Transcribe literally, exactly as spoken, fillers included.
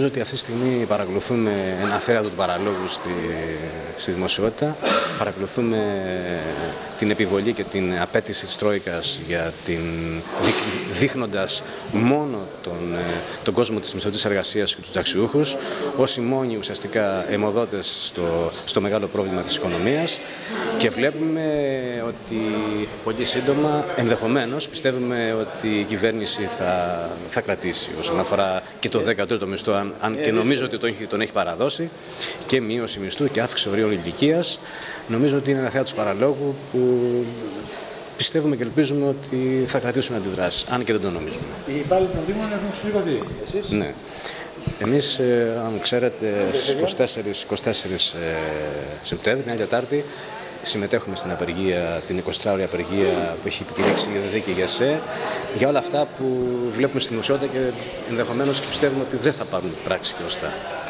Νομίζω ότι αυτή τη στιγμή παρακολουθούμε ένα θέατρο του παραλόγου στη, στη δημοσιότητα. Παρακολουθούμε την επιβολή και την απέτηση της Τρόικας για την, δείχνοντας μόνο τον, τον κόσμο της μισθωτής εργασίας και τους ταξιούχους ως οι μόνοι ουσιαστικά αιμοδότες στο, στο μεγάλο πρόβλημα της οικονομίας, και βλέπουμε ότι πολύ σύντομα, ενδεχομένως, πιστεύουμε ότι η κυβέρνηση θα, θα κρατήσει όσον αφορά και το δέκατο τρίτο μισθό, αν, αν και νομίζω ότι τον έχει, τον έχει παραδώσει, και μείωση μισθού και αύξηση ορίων ηλικίας. Νομίζω ότι είναι ένα θέατρο του παραλόγου που πιστεύουμε και ελπίζουμε ότι θα κρατήσουν αντιδράσεις, αν και δεν το νομίζουμε. Οι υπάλληλοι των Δήμων έχουν ξυλικωθεί. Εσείς? Ναι. Εμείς, ε, αν ξέρετε, στις είκοσι τέσσερις Σεπτέμβρη, μια Τετάρτη, συμμετέχουμε στην απεργία, την εικοσιτετράωρη απεργία που έχει επικηρύξει η ΕΔΕ και η ΓΕΣΕ, για όλα αυτά που βλέπουμε στη δημοσιότητα και ενδεχομένως και πιστεύουμε ότι δεν θα πάρουν πράξη και ωστά.